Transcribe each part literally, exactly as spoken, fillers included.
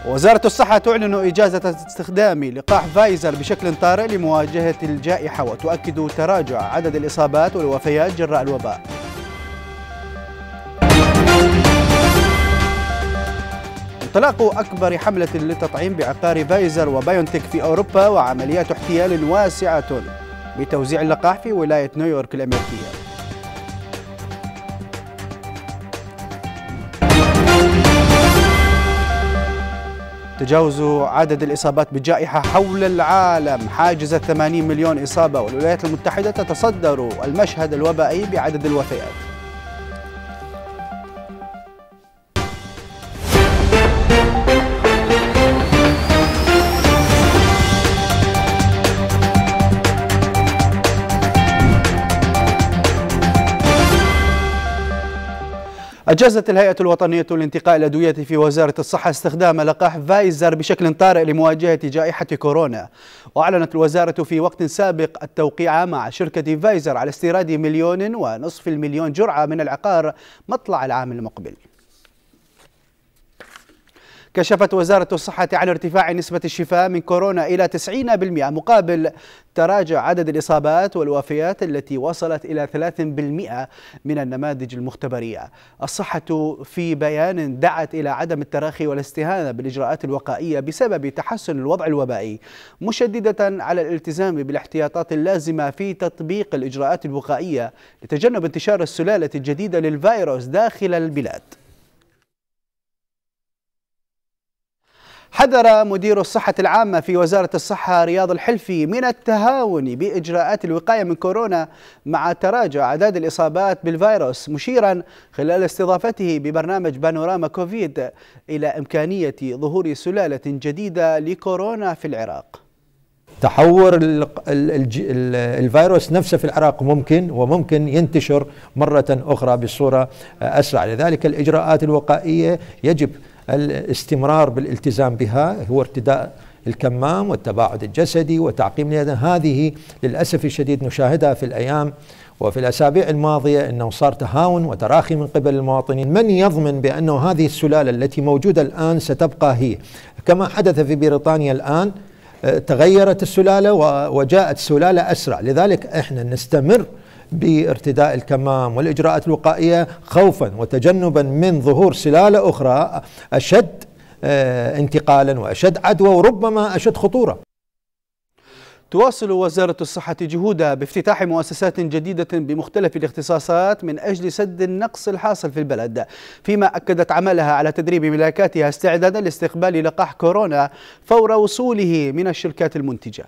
وزارة الصحة تعلن إجازة استخدام لقاح فايزر بشكل طارئ لمواجهة الجائحة، وتؤكد تراجع عدد الإصابات والوفيات جراء الوباء. انطلاق أكبر حملة للتطعيم بعقار فايزر وبايونتك في أوروبا، وعمليات احتيال واسعة بتوزيع اللقاح في ولاية نيويورك الأمريكية. تجاوز عدد الإصابات بالجائحة حول العالم حاجز ثمانين مليون إصابة، والولايات المتحدة تتصدر المشهد الوبائي بعدد الوفيات. أجازت الهيئة الوطنية لانتقاء الأدوية في وزارة الصحة استخدام لقاح فايزر بشكل طارئ لمواجهة جائحة كورونا، وأعلنت الوزارة في وقت سابق التوقيع مع شركة فايزر على استيراد مليون ونصف المليون جرعة من العقار مطلع العام المقبل. كشفت وزارة الصحة عن ارتفاع نسبة الشفاء من كورونا إلى تسعين بالمئة، مقابل تراجع عدد الإصابات والوفيات التي وصلت إلى ثلاثين بالمئة من النماذج المختبرية. الصحة في بيان دعت إلى عدم التراخي والاستهانة بالإجراءات الوقائية بسبب تحسن الوضع الوبائي، مشددة على الالتزام بالاحتياطات اللازمة في تطبيق الإجراءات الوقائية لتجنب انتشار السلالة الجديدة للفيروس داخل البلاد. حذر مدير الصحة العامة في وزارة الصحة رياض الحلفي من التهاون بإجراءات الوقاية من كورونا مع تراجع أعداد الإصابات بالفيروس، مشيرا خلال استضافته ببرنامج بانوراما كوفيد إلى إمكانية ظهور سلالة جديدة لكورونا في العراق. تحور الفيروس نفسه في العراق ممكن وممكن ينتشر مرة أخرى بصورة أسرع، لذلك الإجراءات الوقائية يجب الاستمرار بالالتزام بها، هو ارتداء الكمام والتباعد الجسدي وتعقيم اليدين. هذه للأسف الشديد نشاهدها في الأيام وفي الأسابيع الماضية أنه صار تهاون وتراخي من قبل المواطنين. من يضمن بأنه هذه السلالة التي موجودة الآن ستبقى هي؟ كما حدث في بريطانيا الآن، تغيرت السلالة وجاءت سلالة أسرع، لذلك احنا نستمر بارتداء الكمام والإجراءات الوقائية خوفا وتجنبا من ظهور سلالة أخرى أشد انتقالا وأشد عدوى وربما أشد خطورة. تواصل وزارة الصحة جهودها بافتتاح مؤسسات جديدة بمختلف الاختصاصات من أجل سد النقص الحاصل في البلد، فيما أكدت عملها على تدريب ملاكاتها استعدادا لاستقبال لقاح كورونا فور وصوله من الشركات المنتجة.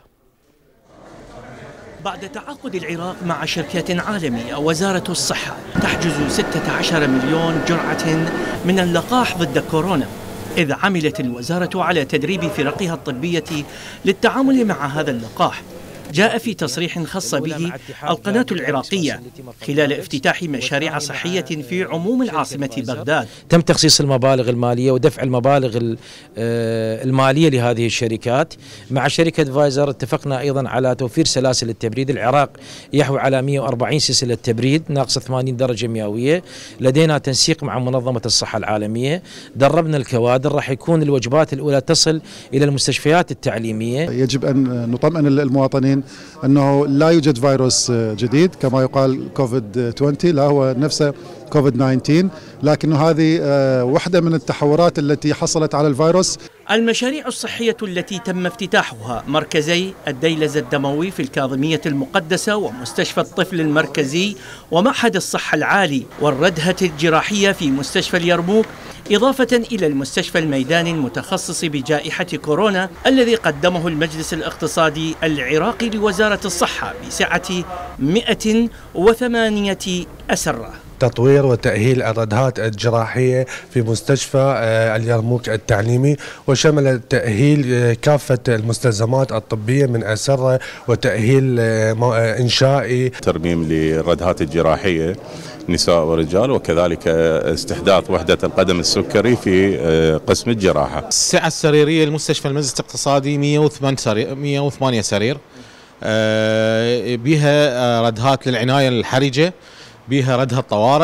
بعد تعاقد العراق مع شركة عالمية، وزارة الصحة تحجز ستة عشر مليون جرعة من اللقاح ضد كورونا، إذ عملت الوزارة على تدريب فرقها الطبية للتعامل مع هذا اللقاح. جاء في تصريح خص به القناة العراقية خلال افتتاح مشاريع صحية في عموم العاصمة بغداد. تم تخصيص المبالغ المالية ودفع المبالغ المالية لهذه الشركات. مع شركة فايزر اتفقنا أيضا على توفير سلاسل التبريد. العراق يحوي على مئة وأربعين سلسلة تبريد ناقصة ثمانين درجة مئوية. لدينا تنسيق مع منظمة الصحة العالمية، دربنا الكوادر، راح يكون الوجبات الأولى تصل إلى المستشفيات التعليمية. يجب أن نطمئن المواطنين أنه لا يوجد فيروس جديد كما يقال كوفيد عشرين، لا هو نفسه كوفيد تسعة عشر، لكن هذه واحدة من التحورات التي حصلت على الفيروس. المشاريع الصحية التي تم افتتاحها مركزي الديلز الدموي في الكاظمية المقدسة ومستشفى الطفل المركزي ومعهد الصحة العالي والردهة الجراحية في مستشفى اليرموك، إضافة إلى المستشفى الميداني المتخصص بجائحة كورونا الذي قدمه المجلس الاقتصادي العراقي لوزارة الصحة بسعة مئة وثمانية أسرة. تطوير وتأهيل الردهات الجراحية في مستشفى اليرموك التعليمي، وشمل تأهيل كافة المستلزمات الطبية من أسرة وتأهيل إنشائي، ترميم للردهات الجراحية نساء ورجال، وكذلك استحداث وحدة القدم السكري في قسم الجراحة. السعة السريرية لمستشفى المجلس الاقتصادي مئة وثمانية سرير، بها ردهات للعناية الحرجة، بها ردها الطوارئ،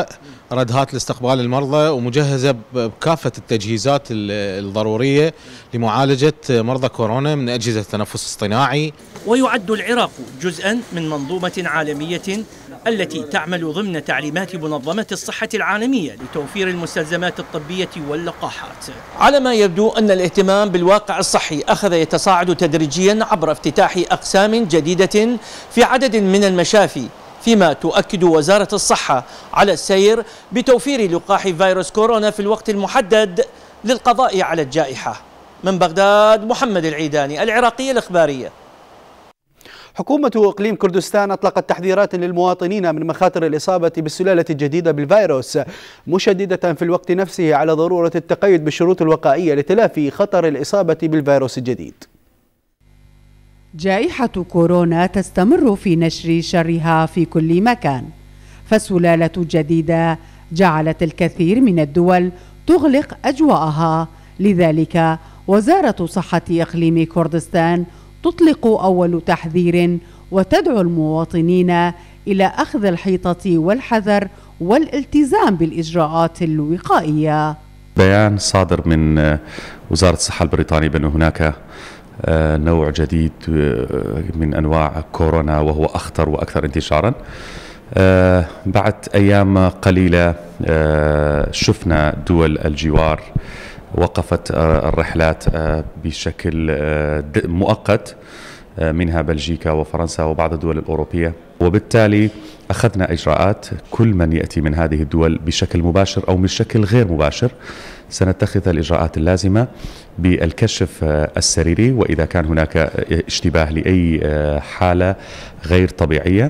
ردهات لاستقبال المرضى ومجهزة بكافة التجهيزات الضرورية لمعالجة مرضى كورونا من أجهزة التنفس الاصطناعي. ويعد العراق جزءا من منظومة عالمية التي تعمل ضمن تعليمات منظمة الصحة العالمية لتوفير المستلزمات الطبية واللقاحات. على ما يبدو أن الاهتمام بالواقع الصحي أخذ يتصاعد تدريجيا عبر افتتاح أقسام جديدة في عدد من المشافي، فيما تؤكد وزارة الصحة على السير بتوفير لقاح فيروس كورونا في الوقت المحدد للقضاء على الجائحة. من بغداد محمد العيداني، العراقية الإخبارية. حكومة إقليم كردستان أطلقت تحذيرات للمواطنين من مخاطر الإصابة بالسلالة الجديدة بالفيروس، مشددة في الوقت نفسه على ضرورة التقيد بالشروط الوقائية لتلافي خطر الإصابة بالفيروس الجديد. جائحة كورونا تستمر في نشر شرها في كل مكان، فالسلالة الجديدة جعلت الكثير من الدول تغلق أجواءها. لذلك وزارة صحة إقليم كردستان تطلق أول تحذير وتدعو المواطنين إلى أخذ الحيطة والحذر والالتزام بالإجراءات الوقائية. بيان صادر من وزارة الصحة البريطانية بأن هناك نوع جديد من أنواع كورونا وهو أخطر وأكثر انتشارا. بعد أيام قليلة شفنا دول الجوار وقفت الرحلات بشكل مؤقت، منها بلجيكا وفرنسا وبعض الدول الأوروبية، وبالتالي أخذنا إجراءات كل من يأتي من هذه الدول بشكل مباشر أو بشكل غير مباشر سنتخذ الإجراءات اللازمة بالكشف السريري، وإذا كان هناك اشتباه لأي حالة غير طبيعية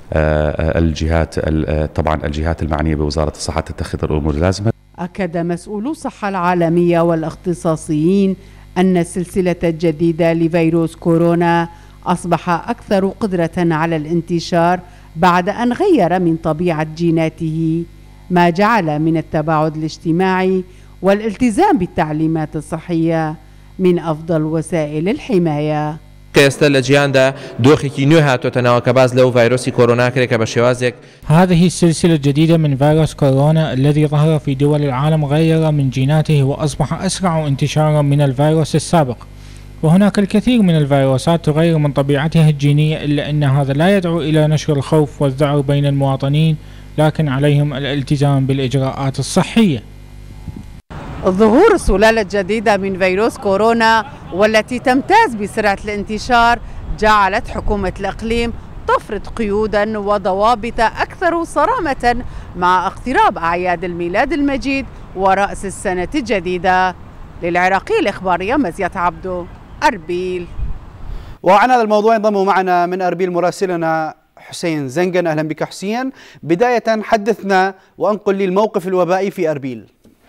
الجهات طبعا الجهات المعنية بوزارة الصحة تتخذ الأمور اللازمة. أكد مسؤولو الصحة العالمية والاختصاصيين أن السلسلة الجديدة لفيروس كورونا أصبح أكثر قدرة على الانتشار بعد أن غير من طبيعة جيناته، ما جعل من التباعد الاجتماعي والالتزام بالتعليمات الصحية من أفضل وسائل الحماية. كيست لجياندا دوخي نوها تتناول كباز لو فيروس كورونا كريكا بشوازك. هذه السلسلة الجديدة من فيروس كورونا الذي ظهر في دول العالم غير من جيناته وأصبح أسرع انتشارا من الفيروس السابق، وهناك الكثير من الفيروسات تغير من طبيعتها الجينية، إلا أن هذا لا يدعو إلى نشر الخوف والذعر بين المواطنين، لكن عليهم الالتزام بالإجراءات الصحية. ظهور السلالة الجديدة من فيروس كورونا والتي تمتاز بسرعة الانتشار جعلت حكومة الإقليم تفرض قيودا وضوابط أكثر صرامة مع اقتراب أعياد الميلاد المجيد ورأس السنة الجديدة. للعراقية الإخبارية مزيات عبدو، أربيل. وعن هذا الموضوع ينضم معنا من أربيل مراسلنا حسين زنقن. أهلا بك حسين. بداية حدثنا وأنقل لي الموقف الوبائي في أربيل.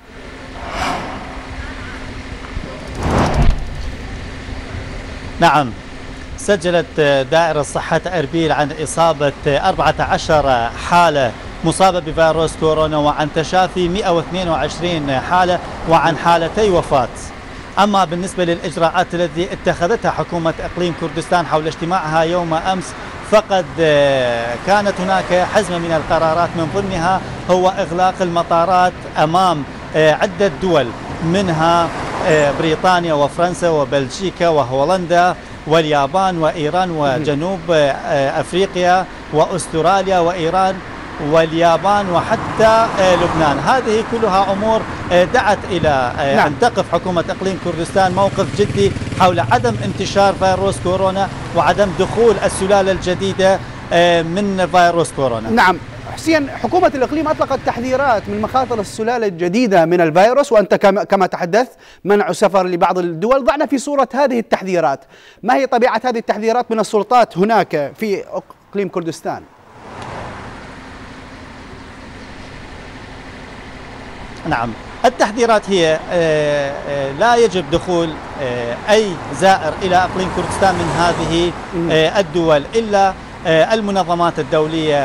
نعم، سجلت دائرة صحة أربيل عن إصابة أربعة عشر حالة مصابة بفيروس كورونا وعن تشافي مئة واثنين وعشرين حالة وعن حالتي وفاة. أما بالنسبة للإجراءات التي اتخذتها حكومة إقليم كردستان حول اجتماعها يوم أمس، فقد كانت هناك حزمة من القرارات، من ضمنها هو إغلاق المطارات أمام عدة دول، منها بريطانيا وفرنسا وبلجيكا وهولندا واليابان وإيران وجنوب أفريقيا وأستراليا وإيران واليابان وحتى لبنان. هذه كلها أمور دعت إلى نعم. أن تقف حكومة إقليم كردستان موقف جدي حول عدم انتشار فيروس كورونا وعدم دخول السلالة الجديدة من فيروس كورونا. نعم حسين، حكومة الإقليم أطلقت تحذيرات من مخاطر السلالة الجديدة من الفيروس، وأنت كما تحدثت منع سفر لبعض الدول. ضعنا في صورة هذه التحذيرات، ما هي طبيعة هذه التحذيرات من السلطات هناك في إقليم كردستان؟ نعم، التحذيرات هي لا يجب دخول أي زائر إلى إقليم كردستان من هذه الدول إلا المنظمات الدولية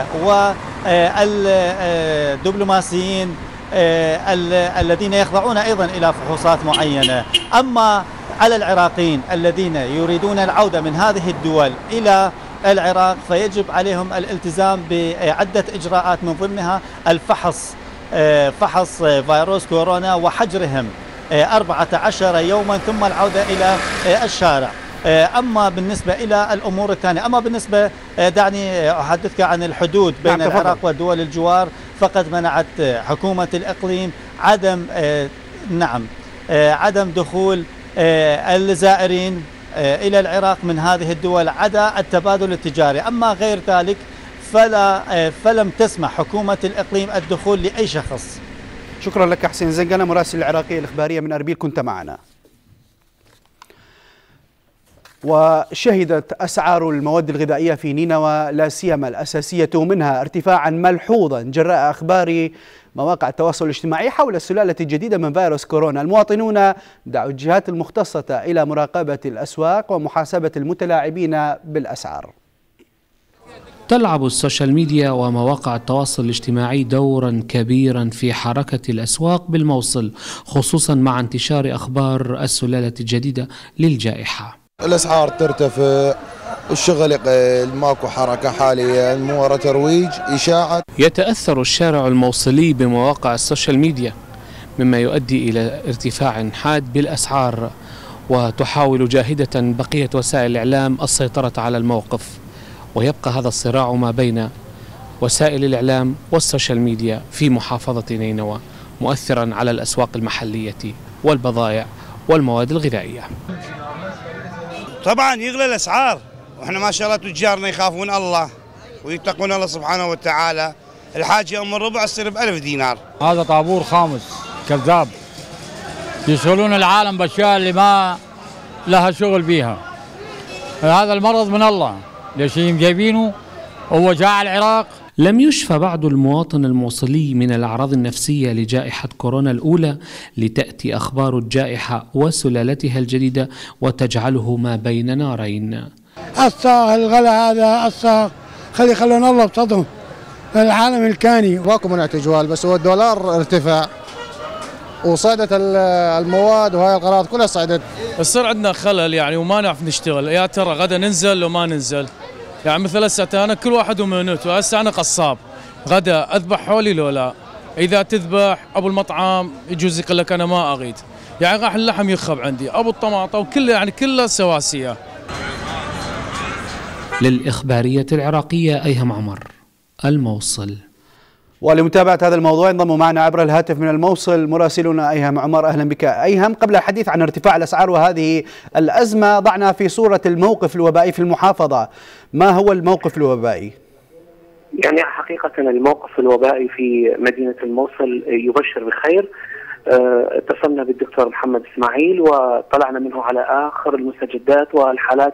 والدبلوماسيين الذين يخضعون أيضا إلى فحوصات معينة. أما على العراقيين الذين يريدون العودة من هذه الدول إلى العراق فيجب عليهم الالتزام بعدة إجراءات، من ضمنها الفحص فحص فيروس كورونا وحجرهم أربعة عشر يوما ثم العودة إلى الشارع. أما بالنسبة إلى الأمور الثانية، أما بالنسبة دعني أحدثك عن الحدود بين نعم العراق ودول الجوار، فقد منعت حكومة الإقليم عدم نعم عدم دخول الزائرين إلى العراق من هذه الدول عدا التبادل التجاري. أما غير ذلك فلا فلم تسمح حكومة الإقليم الدخول لأي شخص. شكرا لك حسين زنقنة مراسل العراقية الإخبارية من أربيل، كنت معنا. وشهدت أسعار المواد الغذائية في نينوى لا سيما الأساسية منها ارتفاعا ملحوظا جراء أخبار مواقع التواصل الاجتماعي حول السلالة الجديدة من فيروس كورونا. المواطنون دعوا الجهات المختصة إلى مراقبة الأسواق ومحاسبة المتلاعبين بالأسعار. تلعب السوشيال ميديا ومواقع التواصل الاجتماعي دورا كبيرا في حركة الأسواق بالموصل، خصوصا مع انتشار أخبار السلالة الجديدة للجائحة. الأسعار ترتفع، الشغل يقل، ماكو حركة حاليا، مو ورا ترويج، إشاعة. يتأثر الشارع الموصلي بمواقع السوشيال ميديا مما يؤدي إلى ارتفاع حاد بالأسعار، وتحاول جاهدة بقية وسائل الإعلام السيطرة على الموقف، ويبقى هذا الصراع ما بين وسائل الإعلام والسوشيال ميديا في محافظة نينوى مؤثرا على الأسواق المحلية والبضائع والمواد الغذائية. طبعا يغلى الأسعار، وإحنا ما شاء الله تجارنا يخافون الله ويتقون الله سبحانه وتعالى. الحاجة أم الربع تصير بألف دينار. هذا طابور خامس كذاب، يشغلون العالم بأشياء اللي ما لها شغل بيها. هذا المرض من الله، ليش جايبينه هو جاء العراق. لم يشفى بعد المواطن الموصلي من الأعراض النفسية لجائحة كورونا الأولى، لتأتي أخبار الجائحة وسلالتها الجديدة وتجعله ما بين نارين. الصاغ الغلا هذا الصاغ خلي خلونا الله بصدهم العالم الكاني. ماكو منع تجوال، بس هو الدولار ارتفع وصعدت المواد وهاي القرارات كلها صعدت. يصير عندنا خلل يعني وما نعرف نشتغل، يا ترى غدا ننزل وما ننزل. يعني مثل هسه انا كل واحد ومهنته، هسه انا قصاب، غدا اذبح حولي لو لا. اذا تذبح ابو المطعم يجوز يقول لك انا ما اريد، يعني راح اللحم يخب عندي، ابو الطماطم وكله يعني كلها سواسيه. للإخبارية العراقية أيهم عمر، الموصل. ولمتابعة هذا الموضوع انضم معنا عبر الهاتف من الموصل مراسلنا أيهم عمر. أهلا بك أيهم. قبل الحديث عن ارتفاع الأسعار وهذه الأزمة، ضعنا في صورة الموقف الوبائي في المحافظة. ما هو الموقف الوبائي؟ يعني حقيقة الموقف الوبائي في مدينة الموصل يبشر بخير. اتصلنا بالدكتور محمد اسماعيل وطلعنا منه على آخر المستجدات والحالات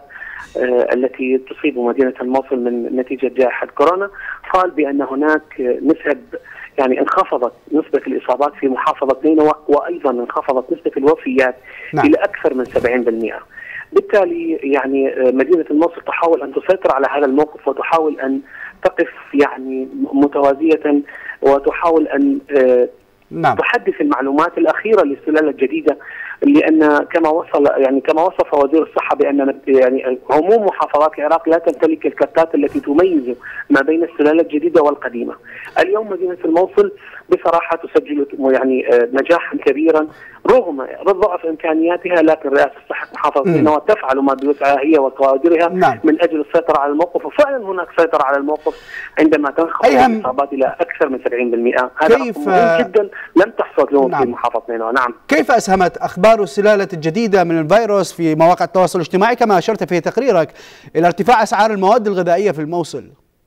التي تصيب مدينة الموصل من نتيجة جائحة كورونا. قال بأن هناك نسب يعني انخفضت نسبة الإصابات في محافظة نينوى، وأيضا انخفضت نسبة الوفيات نعم. إلى أكثر من سبعين بالمئة. بالتالي يعني مدينة الموصل تحاول أن تسيطر على هذا الموقف وتحاول أن تقف يعني متوازية، وتحاول أن نعم. تحدث المعلومات الأخيرة للسلالة الجديدة، لأن كما وصل يعني كما وصف وزير الصحة بأن يعني عموم محافظات العراق لا تمتلك الكارتات التي تميز ما بين السلالة الجديدة والقديمة. اليوم مدينة الموصل بصراحة تسجل يعني نجاحا كبيرا رغم ضعف إمكانياتها، لكن رئاسة صحة محافظة نينوى تفعل ما بوسعها هي وكوادرها نعم. من أجل السيطرة على الموقف، وفعلا هناك سيطرة على الموقف عندما تنخفض الإصابات إلى أكثر من سبعين بالمئة. هذا كيف مهم جدا لم تحصل اليوم نعم. في محافظة نينوى. نعم. كيف أسهمت أخبار السلالة الجديدة من الفيروس في مواقع التواصل الاجتماعي كما أشرت في تقريرك إلى ارتفاع أسعار المواد الغذائية في الموصل؟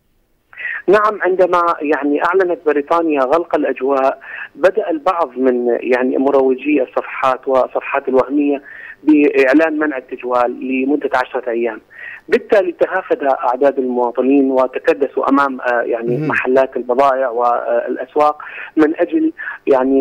نعم، عندما يعني أعلنت بريطانيا غلق الأجواء بدأ البعض من يعني مروجي الصفحات والصفحات الوهمية بإعلان منع التجوال لمدة عشرة أيام. بالتالي تهافت أعداد المواطنين وتكدسوا أمام يعني محلات البضائع والأسواق من أجل يعني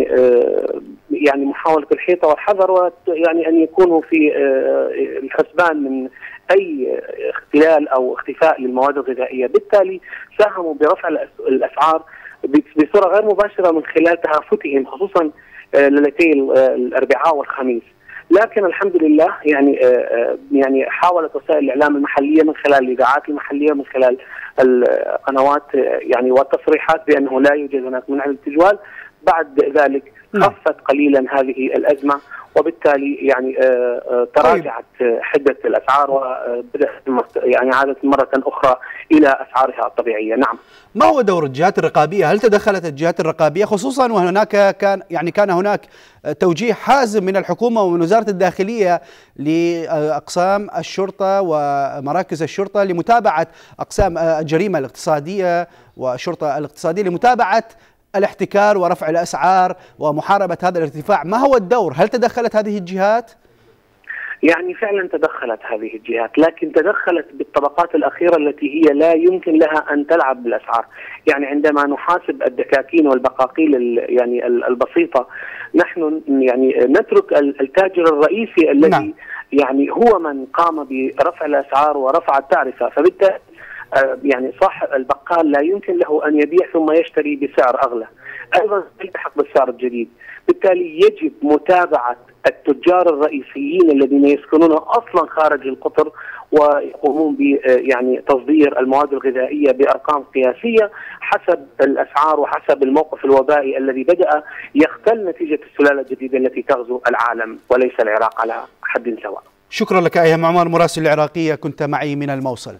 يعني محاولة الحيطة والحذر، ويعني أن يكونوا في الحسبان من أي اختلال أو اختفاء للمواد الغذائية. بالتالي ساهموا برفع الأسعار بصورة غير مباشرة من خلال تهافتهم خصوصا ليلتي الأربعاء والخميس. لكن الحمد لله يعني يعني حاولت وسائل الإعلام المحلية من خلال الإذاعات المحلية من خلال القنوات يعني والتصريحات بأنه لا يوجد هناك منع للتجوال بعد ذلك خفت قليلا هذه الأزمة، وبالتالي يعني تراجعت حدة الأسعار وبدأت يعني عادت مرة أخرى إلى أسعارها الطبيعية. نعم. ما هو دور الجهات الرقابية؟ هل تدخلت الجهات الرقابية خصوصا وهناك كان يعني كان هناك توجيه حازم من الحكومة ومن وزارة الداخلية لأقسام الشرطة ومراكز الشرطة لمتابعة أقسام الجريمة الاقتصادية والشرطة الاقتصادية لمتابعة الاحتكار ورفع الأسعار ومحاربة هذا الارتفاع؟ ما هو الدور؟ هل تدخلت هذه الجهات؟ يعني فعلا تدخلت هذه الجهات، لكن تدخلت بالطبقات الأخيرة التي هي لا يمكن لها أن تلعب بالأسعار. يعني عندما نحاسب الدكاكين والبقاقيل يعني البسيطة، نحن يعني نترك التاجر الرئيسي الذي نعم. يعني هو من قام برفع الأسعار ورفع التعرفة، فبالتالي يعني صاحب البقال لا يمكن له أن يبيع ثم يشتري بسعر أغلى، أيضا يلتحق بالسعر الجديد. بالتالي يجب متابعة التجار الرئيسيين الذين يسكنون أصلا خارج القطر ويقومون ب يعني تصدير المواد الغذائية بأرقام قياسية حسب الأسعار وحسب الموقف الوبائي الذي بدأ يختل نتيجة السلالة الجديدة التي تغزو العالم وليس العراق على حد سواء. شكرا لك أيهم عمار، مراسل العراقية، كنت معي من الموصل.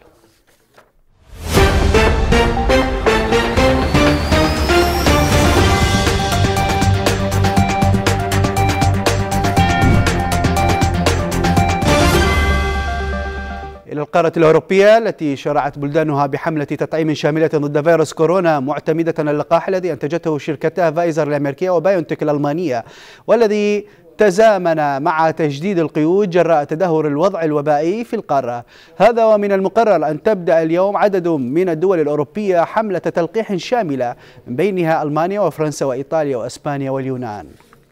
إلى القارة الأوروبية التي شرعت بلدانها بحملة تطعيم شاملة ضد فيروس كورونا معتمدة اللقاح الذي أنتجته شركتا فايزر الأمريكية وبايونتك الألمانية، والذي تزامن مع تجديد القيود جراء تدهور الوضع الوبائي في القارة. هذا ومن المقرر أن تبدأ اليوم عدد من الدول الأوروبية حملة تلقيح شاملة من بينها ألمانيا وفرنسا وإيطاليا وأسبانيا واليونان.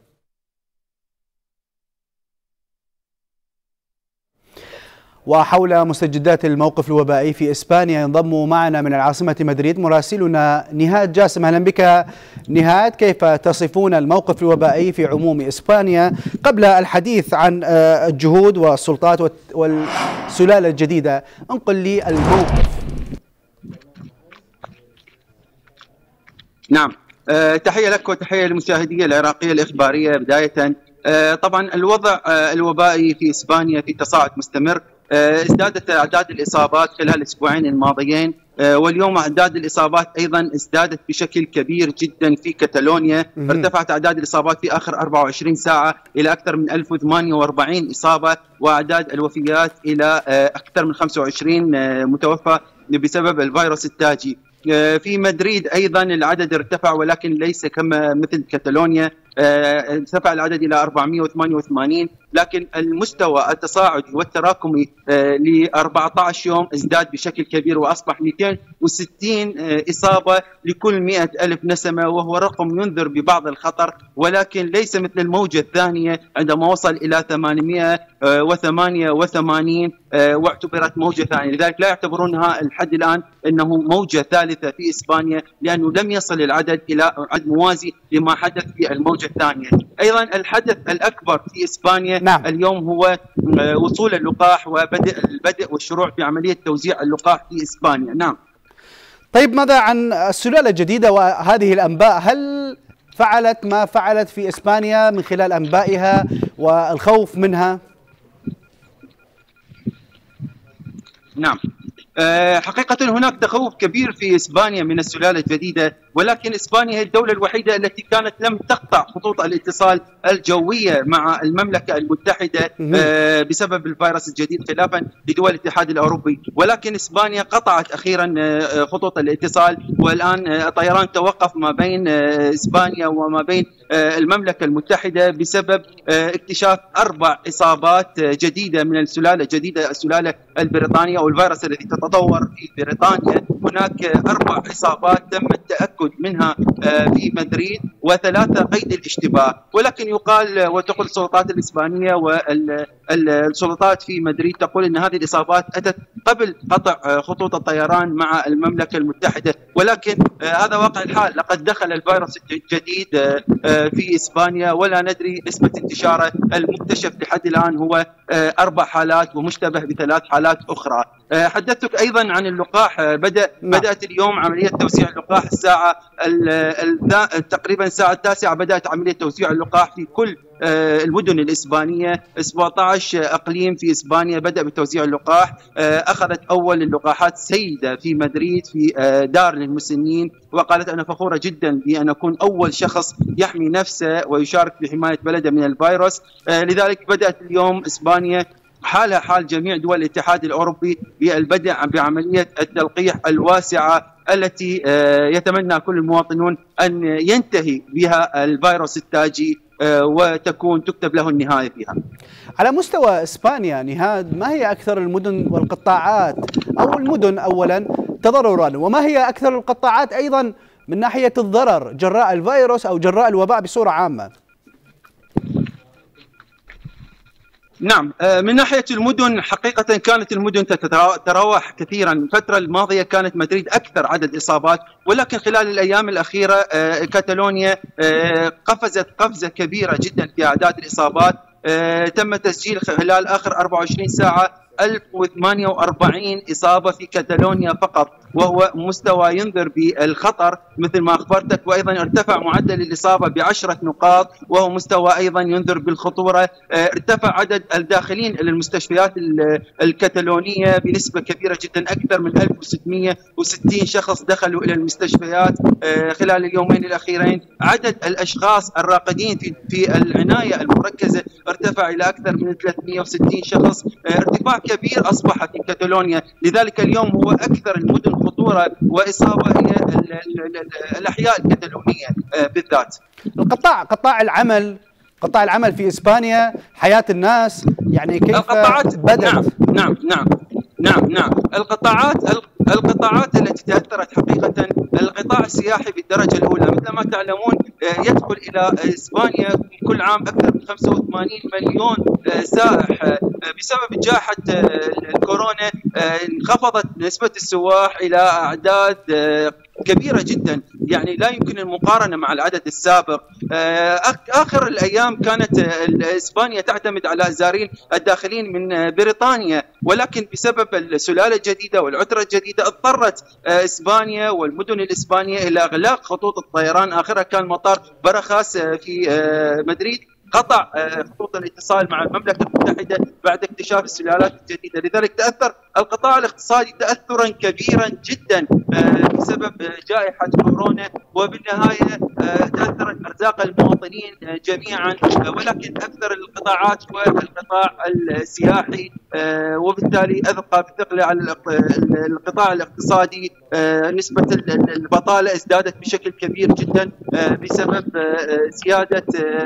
وحول مستجدات الموقف الوبائي في إسبانيا ينضم معنا من العاصمة مدريد مراسلنا نهاد جاسم. أهلا بك نهاد، كيف تصفون الموقف الوبائي في عموم إسبانيا قبل الحديث عن الجهود والسلطات والسلالة الجديدة؟ انقل لي الموقف. نعم، أه تحية لك وتحية للمشاهدية العراقية الإخبارية. بداية أه طبعا الوضع أه الوبائي في إسبانيا في تصاعد مستمر. ازدادت أعداد الإصابات خلال الأسبوعين الماضيين، واليوم أعداد الإصابات أيضا ازدادت بشكل كبير جدا في كتالونيا. ارتفعت أعداد الإصابات في آخر أربعة وعشرين ساعة إلى أكثر من ألف وثمانية وأربعين إصابة، وأعداد الوفيات إلى أكثر من خمسة وعشرين متوفى بسبب الفيروس التاجي. في مدريد أيضا العدد ارتفع ولكن ليس كما مثل كتالونيا، ارتفع العدد إلى أربعمئة وثمانية وثمانين، لكن المستوى التصاعدي والتراكمي ل أربعة عشر يوم ازداد بشكل كبير وأصبح مئتين وستين إصابة لكل مئة ألف نسمة، وهو رقم ينذر ببعض الخطر، ولكن ليس مثل الموجة الثانية عندما وصل إلى ثمانمئة وثمانية وثمانين واعتبرت موجة ثانية. لذلك لا يعتبرونها الحد الآن أنه موجة ثالثة في إسبانيا، لأنه لم يصل العدد إلى عدد موازي لما حدث في الموجة الثانية. أيضا الحدث الأكبر في إسبانيا نعم. اليوم هو وصول اللقاح وبدء البدء والشروع في عملية توزيع اللقاح في إسبانيا. نعم. طيب ماذا عن السلالة الجديدة وهذه الأنباء؟ هل فعلت ما فعلت في إسبانيا من خلال أنبائها والخوف منها؟ نعم، حقيقة هناك تخوف كبير في إسبانيا من السلالة الجديدة، ولكن إسبانيا هي الدولة الوحيدة التي كانت لم تقطع خطوط الاتصال الجوية مع المملكة المتحدة بسبب الفيروس الجديد خلافا لدول الاتحاد الأوروبي، ولكن إسبانيا قطعت أخيرا خطوط الاتصال، والآن الطيران توقف ما بين إسبانيا وما بين المملكة المتحدة بسبب اكتشاف أربع إصابات جديدة من السلالة الجديدة السلالة البريطانية أو الفيروس الذي تتطور في بريطانيا. هناك أربع إصابات تم التأكد منها في مدريد وثلاثة قيد الاشتباه، ولكن يقال وتقول السلطات الإسبانية والسلطات في مدريد تقول أن هذه الإصابات أتت قبل قطع خطوط الطيران مع المملكة المتحدة، ولكن هذا واقع الحال. لقد دخل الفيروس الجديد في إسبانيا ولا ندري نسبة انتشاره. المكتشف لحد الآن هو أربع حالات ومشتبه بثلاث حالات أخرى. حدثتك أيضا عن اللقاح. بدأ بدأت اليوم عملية توزيع اللقاح الساعة تقريبا الساعة التاسعة بدأت عملية توزيع اللقاح في كل المدن الإسبانية. سبعة عشر أقليم في إسبانيا بدأ بتوزيع اللقاح. أخذت أول اللقاحات سيدة في مدريد في دار للمسنين، وقالت أنا فخورة جدا بأن أكون أول شخص يحمي نفسه ويشارك في حماية بلده من الفيروس. لذلك بدأت اليوم إسبانيا حالها حال جميع دول الاتحاد الأوروبي بالبدء بعملية التلقيح الواسعة التي يتمنى كل المواطنون أن ينتهي بها الفيروس التاجي وتكون تكتب له النهاية فيها. على مستوى إسبانيا نهاد، ما هي أكثر المدن والقطاعات أو المدن أولا تضررا، وما هي أكثر القطاعات أيضا من ناحية الضرر جراء الفيروس أو جراء الوباء بصورة عامة؟ نعم، من ناحية المدن حقيقة كانت المدن تتراوح كثيرا. الفترة الماضية كانت مدريد أكثر عدد إصابات، ولكن خلال الأيام الأخيرة كاتالونيا قفزت قفزة كبيرة جدا في أعداد الإصابات. تم تسجيل خلال آخر أربعة وعشرين ساعة ألف وثمانية وأربعين إصابة في كاتالونيا فقط، وهو مستوى ينذر بالخطر مثل ما أخبرتك. وأيضا ارتفع معدل الإصابة بعشرة نقاط، وهو مستوى أيضا ينذر بالخطورة. ارتفع عدد الداخلين إلى المستشفيات الكتالونية بنسبة كبيرة جدا، أكثر من ألف وستمئة وستين شخص دخلوا إلى المستشفيات خلال اليومين الأخيرين. عدد الأشخاص الراقدين في العناية المركزة ارتفع إلى أكثر من ثلاثمئة وستين شخص، ارتفاع كبير أصبح في كاتالونيا. لذلك اليوم هو أكثر المدن خطورة وإصابة هي الأحياء الكتالونية بالذات. القطاع قطاع العمل قطاع العمل في إسبانيا، حياة الناس يعني كيف القطاعات بدأت؟ نعم نعم نعم نعم نعم القطاعات القطاعات التي تأثرت حقيقة القطاع السياحي بالدرجة الأولى. مثل ما تعلمون يدخل إلى إسبانيا كل عام أكثر من خمسة وثمانين مليون سائح. بسبب جائحة الكورونا انخفضت نسبة السواح إلى أعداد كبيرة جدا، يعني لا يمكن المقارنة مع العدد السابق. آخر الأيام كانت إسبانيا تعتمد على الزائرين الداخلين من بريطانيا، ولكن بسبب السلالة الجديدة والعترة الجديدة اضطرت إسبانيا والمدن الإسبانية إلى إغلاق خطوط الطيران. آخرها كان مطار برخاس في مدريد، قطع خطوط الاتصال مع المملكة المتحدة بعد اكتشاف السلالات الجديدة. لذلك تأثر القطاع الاقتصادي تأثرا كبيرا جدا بسبب جائحة كورونا، وبالنهاية تأثرت أرزاق المواطنين جميعا. ولكن أكثر القطاعات هو القطاع السياحي، وبالتالي أبقى بثقل على القطاع الاقتصادي. نسبة البطالة ازدادت بشكل كبير جدا بسبب زيادة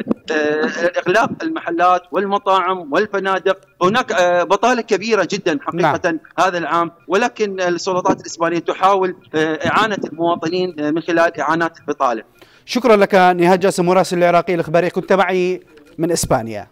إغلاق المحلات والمطاعم والفنادق. هناك بطالة كبيرة جدا حقيقة نعم. هذا العام، ولكن السلطات الإسبانية تحاول إعانة المواطنين من خلال إعانات البطالة. شكرا لك نهاد جاسم، مراسل العراقي الإخباري، كنت معي من إسبانيا.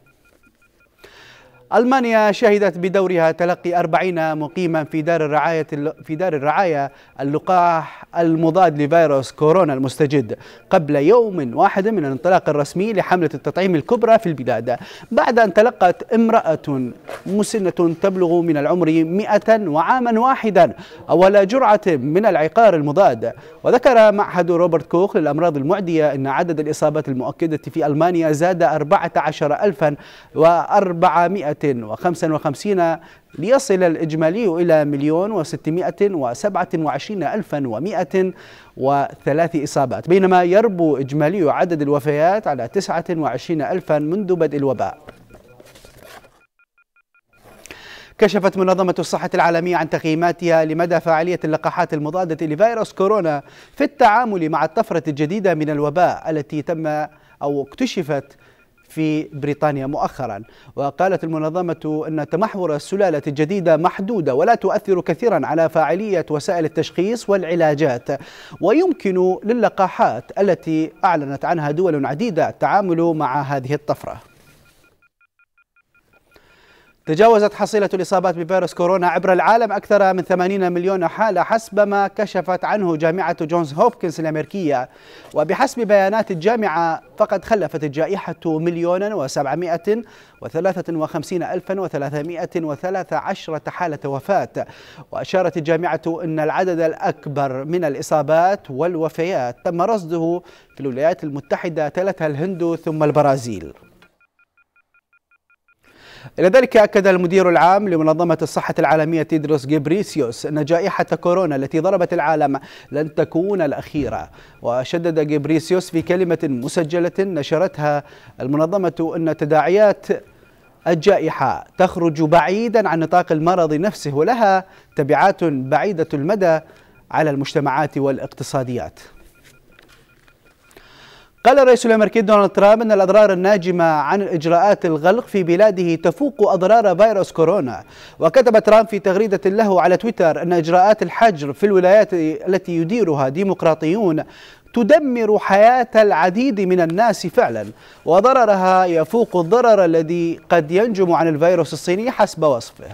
ألمانيا شهدت بدورها تلقي أربعين مقيما في دار الرعاية في دار الرعاية اللقاح المضاد لفيروس كورونا المستجد قبل يوم واحد من الانطلاق الرسمي لحملة التطعيم الكبرى في البلاد، بعد أن تلقت امرأة مسنة تبلغ من العمر مئة وعاما واحدا أول جرعة من العقار المضاد. وذكر معهد روبرت كوخ للأمراض المعدية أن عدد الإصابات المؤكدة في ألمانيا زاد أربعة عشر ألفا وأربعمئة وخمسة وخمسين ليصل الإجمالي إلى مليون وستمئة وسبعة وعشرين ألفا ومئة وثلاث إصابات، بينما يربو إجمالي عدد الوفيات على تسعة وعشرين ألفا منذ بدء الوباء. كشفت منظمة الصحة العالمية عن تقييماتها لمدى فاعلية اللقاحات المضادة لفيروس كورونا في التعامل مع الطفرة الجديدة من الوباء التي تم أو اكتشفت في بريطانيا مؤخرا. وقالت المنظمة أن تمحور السلالة الجديدة محدودة ولا تؤثر كثيرا على فاعلية وسائل التشخيص والعلاجات، ويمكن للقاحات التي أعلنت عنها دول عديدة التعامل مع هذه الطفرة. تجاوزت حصيلة الإصابات بفيروس كورونا عبر العالم أكثر من ثمانين مليون حالة حسب ما كشفت عنه جامعة جونز هوبكنز الأمريكية. وبحسب بيانات الجامعة فقد خلفت الجائحة مليون وسبعمائة وثلاثة وخمسين ألفا وثلاثمائة وثلاث عشرة حالة وفاة. وأشارت الجامعة أن العدد الأكبر من الإصابات والوفيات تم رصده في الولايات المتحدة تلتها الهند ثم البرازيل. إلى ذلك أكد المدير العام لمنظمة الصحة العالمية تيدروس غيبريسيوس أن جائحة كورونا التي ضربت العالم لن تكون الأخيرة. وشدد غيبريسيوس في كلمة مسجلة نشرتها المنظمة أن تداعيات الجائحة تخرج بعيدا عن نطاق المرض نفسه ولها تبعات بعيدة المدى على المجتمعات والاقتصاديات. قال الرئيس الأمريكي دونالد ترامب أن الأضرار الناجمة عن إجراءات الغلق في بلاده تفوق أضرار فيروس كورونا. وكتب ترامب في تغريدة له على تويتر أن إجراءات الحجر في الولايات التي يديرها ديمقراطيون تدمر حياة العديد من الناس فعلا، وضررها يفوق الضرر الذي قد ينجم عن الفيروس الصيني حسب وصفه.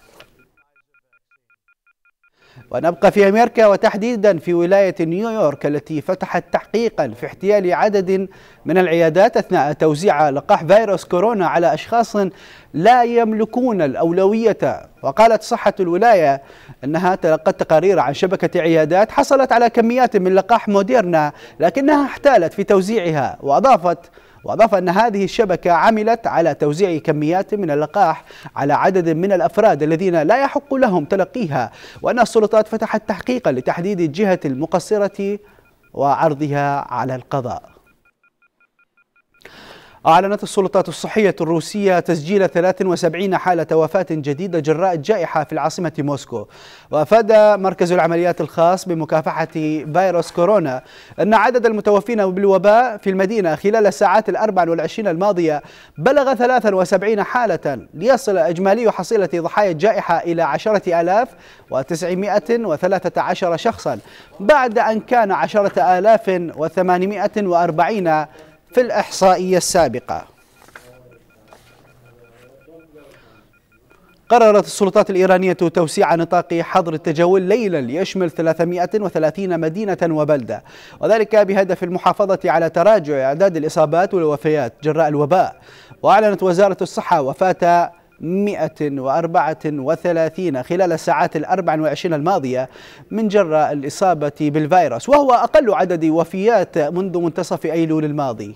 ونبقى في أمريكا وتحديدا في ولاية نيويورك التي فتحت تحقيقا في احتيال عدد من العيادات أثناء توزيع لقاح فيروس كورونا على أشخاص لا يملكون الأولوية. وقالت صحة الولاية أنها تلقت تقارير عن شبكة عيادات حصلت على كميات من لقاح موديرنا لكنها احتالت في توزيعها. وأضافت وأضاف أن هذه الشبكة عملت على توزيع كميات من اللقاح على عدد من الأفراد الذين لا يحق لهم تلقيها، وأن السلطات فتحت تحقيقا لتحديد الجهة المقصرة وعرضها على القضاء. أعلنت السلطات الصحية الروسية تسجيل ثلاث وسبعين حالة وفاة جديدة جراء الجائحة في العاصمة موسكو. وأفاد مركز العمليات الخاص بمكافحة فيروس كورونا أن عدد المتوفين بالوباء في المدينة خلال الساعات الأربع والعشرين الماضية بلغ ثلاث وسبعين حالة، ليصل إجمالي حصيلة ضحايا الجائحة إلى عشرة آلاف وتسعمائة وثلاثة عشر شخصا، بعد أن كان عشرة آلاف وثمانمائة وأربعين في الإحصائية السابقة. قررت السلطات الإيرانية توسيع نطاق حظر التجول ليلا ليشمل ثلاثمائة وثلاثين مدينة وبلدة، وذلك بهدف المحافظة على تراجع أعداد الإصابات والوفيات جراء الوباء. وأعلنت وزارة الصحة وفاة مئة وأربعة وثلاثين خلال الساعات الأربع والعشرين الماضية من جراء الإصابة بالفيروس، وهو أقل عدد وفيات منذ منتصف أيلول الماضي.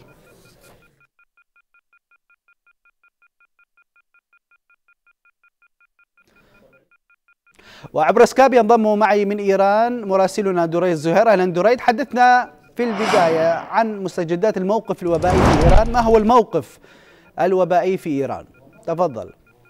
وعبر سكايب ينضم معي من إيران مراسلنا دريد زهير. أهلا دريد، حدثنا في البداية عن مستجدات الموقف الوبائي في إيران. ما هو الموقف الوبائي في إيران؟ تفضل.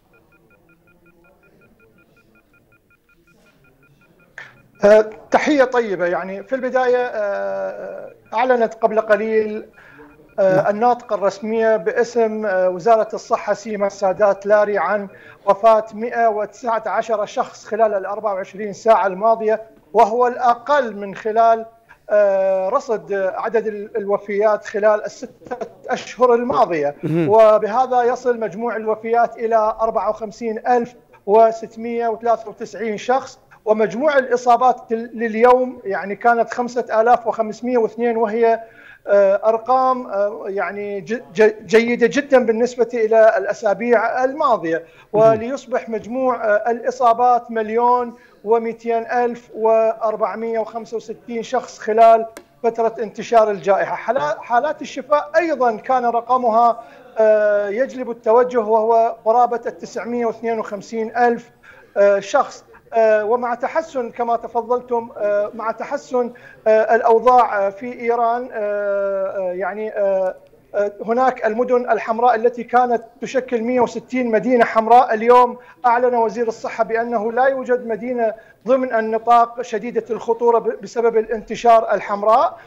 تحية طيبة. يعني في البداية أعلنت قبل قليل الناطقة الرسمية باسم وزارة الصحة سيما السادات لاري عن وفاة مئة وتسعة عشر شخص خلال الأربع وعشرين ساعة الماضية، وهو الأقل من خلال رصد عدد الوفيات خلال الستة أشهر الماضية، وبهذا يصل مجموع الوفيات إلى أربعة وخمسين ألف وستمائة وثلاثة وتسعين شخص. ومجموع الإصابات لليوم يعني كانت خمسة آلاف وخمسمائة واثنين، وهي أرقام يعني جيدة جدا بالنسبة إلى الأسابيع الماضية، وليصبح مجموع الإصابات مليون ومئتين ألف وأربعمائة وخمسة وستين شخص خلال فترة انتشار الجائحة. حالات الشفاء أيضا كان رقمها يجلب التوجه، وهو قرابة تسعمائة واثنين وخمسين ألف شخص. ومع تحسن كما تفضلتم مع تحسن الأوضاع في إيران، يعني هناك المدن الحمراء التي كانت تشكل مئة وستين مدينة حمراء، اليوم أعلن وزير الصحة بأنه لا يوجد مدينة ضمن النطاق شديدة الخطورة بسبب الانتشار الحمراء،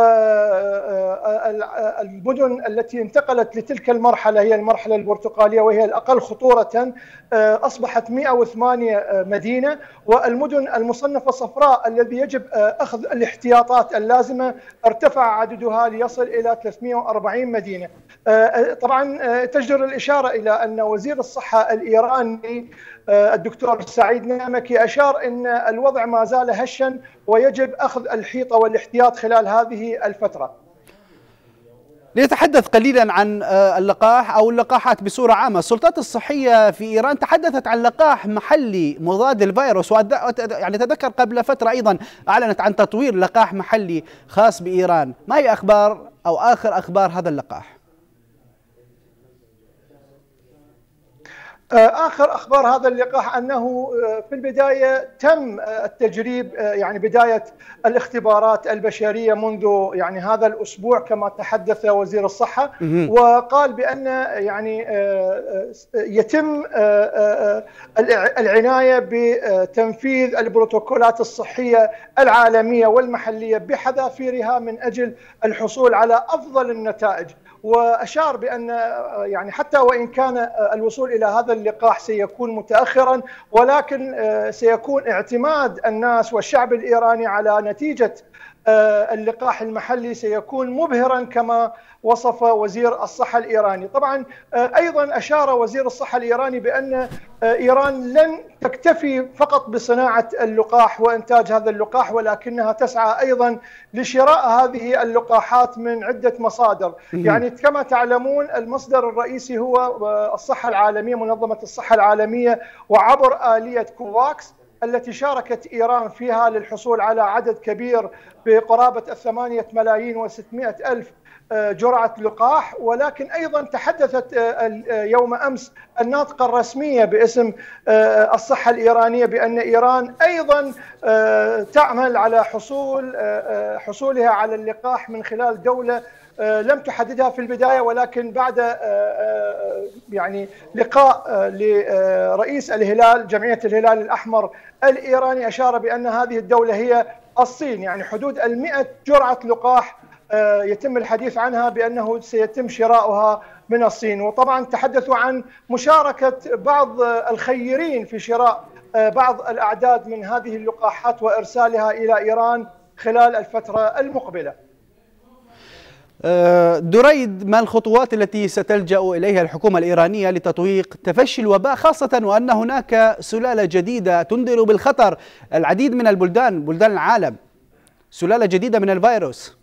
والمدن التي انتقلت لتلك المرحلة هي المرحلة البرتقالية وهي الأقل خطورة أصبحت مئة وثمانية مدينة، والمدن المصنفة صفراء الذي يجب أخذ الاحتياطات اللازمة ارتفع عددها ليصل إلى ثلاثمئة وأربعين مدينة. طبعا تجدر الإشارة إلى أن وزير الصحة الإيراني الدكتور سعيد نامكي أشار أن الوضع ما زال هشا ويجب أخذ الحيطة والاحتياط خلال هذه الفترة. لنتحدث قليلا عن اللقاح أو اللقاحات بصورة عامة. السلطات الصحية في إيران تحدثت عن لقاح محلي مضاد للفيروس، يعني تذكر قبل فترة أيضا أعلنت عن تطوير لقاح محلي خاص بإيران. ما هي أخبار أو آخر أخبار هذا اللقاح؟ آخر أخبار هذا اللقاح أنه في البداية تم التجريب، يعني بداية الاختبارات البشرية منذ يعني هذا الأسبوع كما تحدث وزير الصحة، وقال بأن يعني يتم العناية بتنفيذ البروتوكولات الصحية العالمية والمحلية بحذافيرها من أجل الحصول على أفضل النتائج. وأشار بأن يعني حتى وإن كان الوصول إلى هذا اللقاح سيكون متأخرا، ولكن سيكون اعتماد الناس والشعب الإيراني على نتيجة اللقاح المحلي سيكون مبهرا كما وصف وزير الصحة الإيراني. طبعا أيضا أشار وزير الصحة الإيراني بأن إيران لن تكتفي فقط بصناعة اللقاح وإنتاج هذا اللقاح، ولكنها تسعى أيضا لشراء هذه اللقاحات من عدة مصادر. يعني كما تعلمون المصدر الرئيسي هو الصحة العالمية، منظمة الصحة العالمية، وعبر آلية كوفاكس التي شاركت إيران فيها للحصول على عدد كبير بقرابة الثمانية ملايين وستمائة ألف جرعة لقاح. ولكن أيضا تحدثت يوم أمس الناطقة الرسمية باسم الصحة الإيرانية بأن إيران أيضا تعمل على حصول حصولها على اللقاح من خلال دولة لم تحددها في البداية، ولكن بعد يعني لقاء لرئيس الهلال جمعية الهلال الأحمر الإيراني أشار بأن هذه الدولة هي الصين. يعني حدود المئة جرعة لقاح يتم الحديث عنها بأنه سيتم شراؤها من الصين. وطبعا تحدثوا عن مشاركة بعض الخيرين في شراء بعض الأعداد من هذه اللقاحات وإرسالها إلى إيران خلال الفترة المقبلة. دريد، ما الخطوات التي ستلجأ إليها الحكومة الإيرانية لتطويق تفشي الوباء، خاصة وأن هناك سلالة جديدة تنذر بالخطر العديد من البلدان بلدان العالم، سلالة جديدة من الفيروس؟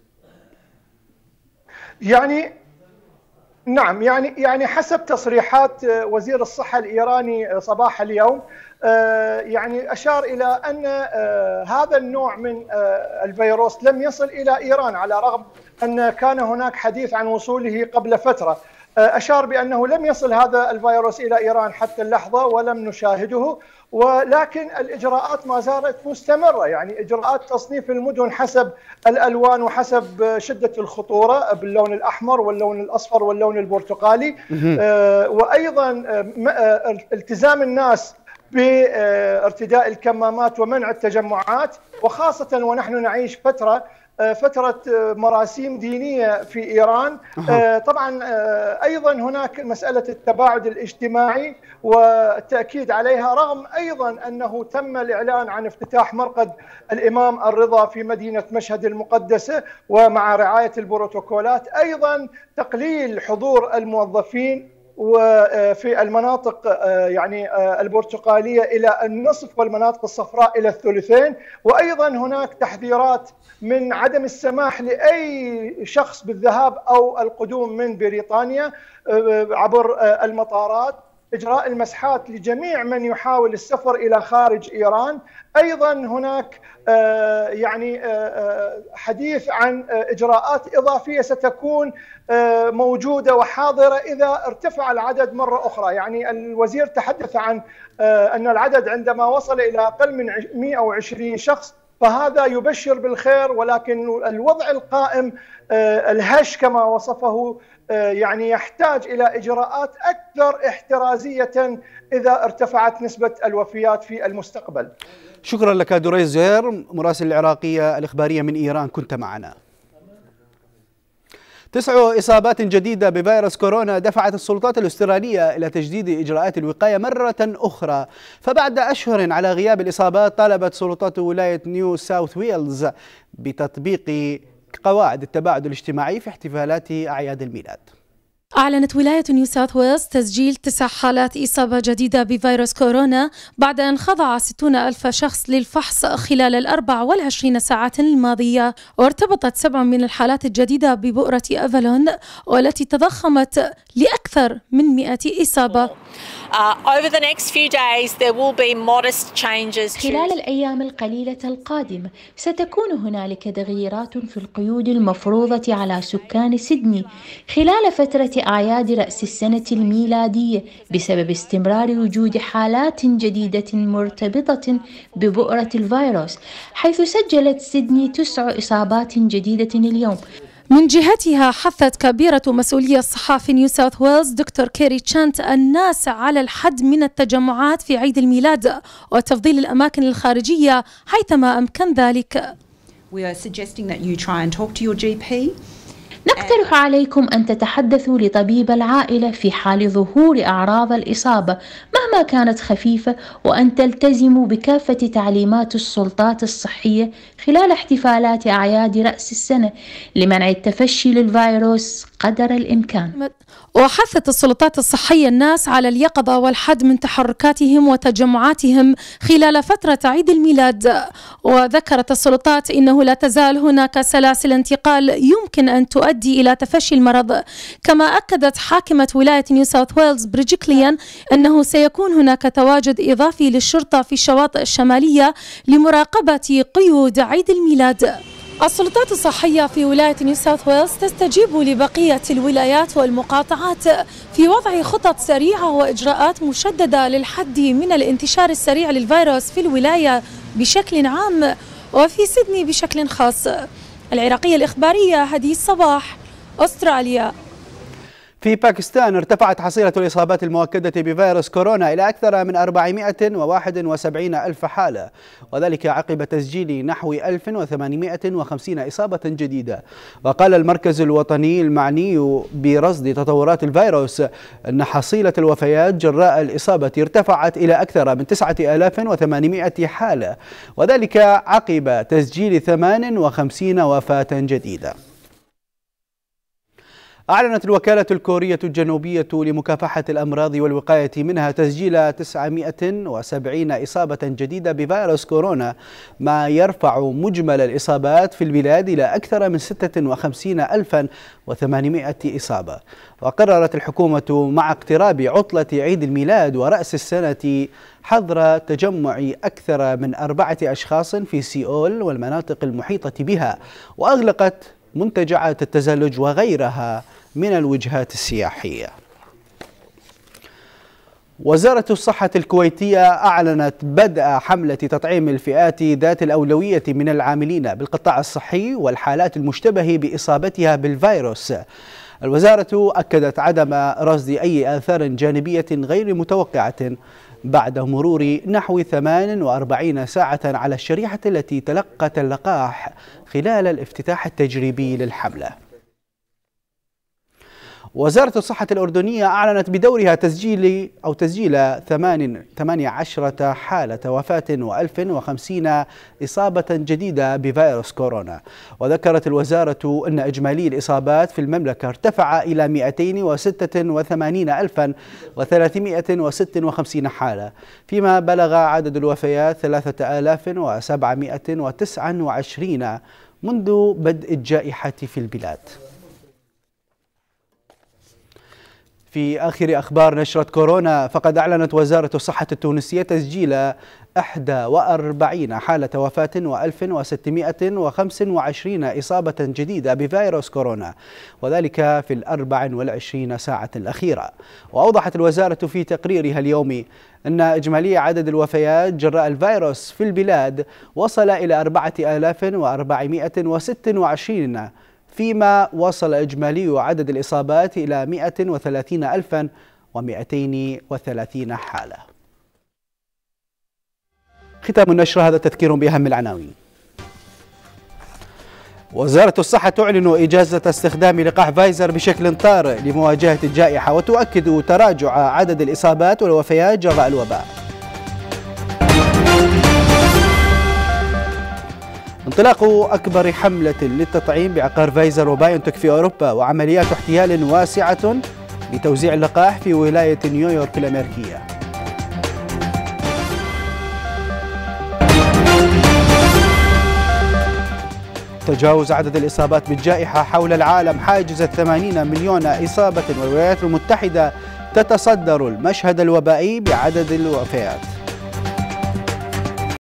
يعني نعم، يعني يعني حسب تصريحات وزير الصحة الإيراني صباح اليوم، يعني أشار إلى أن هذا النوع من الفيروس لم يصل إلى إيران على الرغم أن كان هناك حديث عن وصوله قبل فترة. أشار بأنه لم يصل هذا الفيروس إلى إيران حتى اللحظة ولم نشاهده، ولكن الإجراءات ما زالت مستمرة. يعني إجراءات تصنيف المدن حسب الألوان وحسب شدة الخطورة باللون الأحمر واللون الأصفر واللون البرتقالي، وأيضا التزام الناس بارتداء الكمامات ومنع التجمعات، وخاصة ونحن نعيش فترة فترة مراسيم دينية في إيران. طبعا أيضا هناك مسألة التباعد الاجتماعي والتأكيد عليها، رغم أيضا أنه تم الإعلان عن افتتاح مرقد الإمام الرضا في مدينة مشهد المقدسة ومع رعاية البروتوكولات. أيضا تقليل حضور الموظفين وفي المناطق يعني البرتقالية إلى النصف والمناطق الصفراء إلى الثلثين. وأيضا هناك تحذيرات من عدم السماح لأي شخص بالذهاب أو القدوم من بريطانيا عبر المطارات، إجراء المسحات لجميع من يحاول السفر إلى خارج إيران. أيضا هناك يعني حديث عن إجراءات إضافية ستكون موجودة وحاضرة إذا ارتفع العدد مرة أخرى. يعني الوزير تحدث عن أن العدد عندما وصل إلى أقل من مئة وعشرين شخص فهذا يبشر بالخير، ولكن الوضع القائم الهش كما وصفه يعني يحتاج إلى إجراءات أكثر احترازية إذا ارتفعت نسبة الوفيات في المستقبل. شكرا لك دريس زهير، مراسل العراقية الإخبارية من إيران، كنت معنا. تسع إصابات جديدة بفيروس كورونا دفعت السلطات الأسترالية إلى تجديد إجراءات الوقاية مرة أخرى، فبعد أشهر على غياب الإصابات طالبت سلطات ولاية نيو ساوث ويلز بتطبيق قواعد التباعد الاجتماعي في احتفالات أعياد الميلاد. أعلنت ولاية نيو ساوث ويلز تسجيل تسع حالات إصابة جديدة بفيروس كورونا بعد أن خضع ستون ألف شخص للفحص خلال الأربع والعشرين ساعة الماضية، وارتبطت سبع من الحالات الجديدة ببؤرة أفالون والتي تضخمت لأكثر من مئة إصابة. Uh, over the next few days there will be modest changes. خلال الأيام القليلة القادمة ستكون هنالك تغييرات في القيود المفروضة على سكان سيدني خلال فترة أعياد رأس السنة الميلادية بسبب استمرار وجود حالات جديدة مرتبطة ببؤرة الفيروس، حيث سجلت سيدني تسع إصابات جديدة اليوم. من جهتها حثت كبيرة مسؤولية الصحة في نيو ساوث ويلز دكتور كيري تشانت الناس على الحد من التجمعات في عيد الميلاد وتفضيل الأماكن الخارجية حيثما أمكن ذلك. We are suggesting that you try and talk to your G P. نقترح عليكم أن تتحدثوا لطبيب العائلة في حال ظهور أعراض الإصابة مهما كانت خفيفة، وأن تلتزموا بكافة تعليمات السلطات الصحية خلال احتفالات أعياد رأس السنة لمنع التفشي للفيروس قدر الإمكان. وحثت السلطات الصحية الناس على اليقظة والحد من تحركاتهم وتجمعاتهم خلال فترة عيد الميلاد، وذكرت السلطات إنه لا تزال هناك سلاسل انتقال يمكن أن تؤدي إلى تفشي المرض. كما أكدت حاكمة ولاية نيو ساوث ويلز بريجيكليان أنه سيكون هناك تواجد إضافي للشرطة في الشواطئ الشمالية لمراقبة قيود عيد الميلاد. السلطات الصحية في ولاية نيو ساوث ويلز تستجيب لبقية الولايات والمقاطعات في وضع خطط سريعة وإجراءات مشددة للحد من الانتشار السريع للفيروس في الولاية بشكل عام وفي سيدني بشكل خاص. العراقية الإخبارية هدي الصباح، أستراليا. في باكستان ارتفعت حصيلة الإصابات المؤكدة بفيروس كورونا إلى أكثر من أربعمائة وواحد وسبعين ألف حالة، وذلك عقب تسجيل نحو ألف وثمانمائة وخمسين إصابة جديدة. وقال المركز الوطني المعني برصد تطورات الفيروس أن حصيلة الوفيات جراء الإصابة ارتفعت إلى أكثر من تسعة آلاف وثمانمائة حالة، وذلك عقب تسجيل ثمان وخمسين وفاة جديدة. أعلنت الوكالة الكورية الجنوبية لمكافحة الأمراض والوقاية منها تسجيل تسعمائة وسبعين إصابة جديدة بفيروس كورونا، ما يرفع مجمل الإصابات في البلاد إلى أكثر من ستة وخمسين ألفا وثمانمائة إصابة. وقررت الحكومة مع اقتراب عطلة عيد الميلاد ورأس السنة حظر تجمع أكثر من أربعة أشخاص في سيول والمناطق المحيطة بها، وأغلقت منتجعات التزلج وغيرها من الوجهات السياحية. وزارة الصحة الكويتية أعلنت بدء حملة تطعيم الفئات ذات الأولوية من العاملين بالقطاع الصحي والحالات المشتبه بإصابتها بالفيروس. الوزارة أكدت عدم رصد أي آثار جانبية غير متوقعة بعد مرور نحو ثمان وأربعين ساعة على الشريحة التي تلقت اللقاح خلال الافتتاح التجريبي للحملة. وزارة الصحة الأردنية أعلنت بدورها تسجيل أو تسجيل ثمانية عشرة حالة وفاة وألف وخمسين إصابة جديدة بفيروس كورونا. وذكرت الوزارة أن إجمالي الإصابات في المملكة ارتفع إلى مئتين وستة وثمانين ألفا وثلاثمائة وستة وخمسين حالة، فيما بلغ عدد الوفيات ثلاثة آلاف وسبعمائة وتسعة وعشرين منذ بدء الجائحة في البلاد. في آخر أخبار نشرة كورونا، فقد أعلنت وزارة الصحة التونسية تسجيل إحدى وأربعين حالة وفاة وألف وستمائة وخمسة وعشرين إصابة جديدة بفيروس كورونا، وذلك في الأربع والعشرين ساعة الأخيرة. وأوضحت الوزارة في تقريرها اليومي أن إجمالي عدد الوفيات جراء الفيروس في البلاد وصل إلى أربعة آلاف وأربعمائة وستة وعشرين، فيما وصل إجمالي عدد الإصابات إلى مئة وثلاثين ألفا ومئتين وثلاثين حالة. ختام النشرة هذا تذكير بأهم العناوين. وزارة الصحة تعلن إجازة استخدام لقاح فايزر بشكل طارئ لمواجهة الجائحة، وتؤكد تراجع عدد الإصابات والوفيات جراء الوباء. انطلاق أكبر حملة للتطعيم بعقار فايزر وبايونتك في أوروبا، وعمليات احتيال واسعة لتوزيع اللقاح في ولاية نيويورك الأمريكية. تجاوز عدد الإصابات بالجائحة حول العالم حاجز ثمانين مليون إصابة، والولايات المتحدة تتصدر المشهد الوبائي بعدد الوفيات.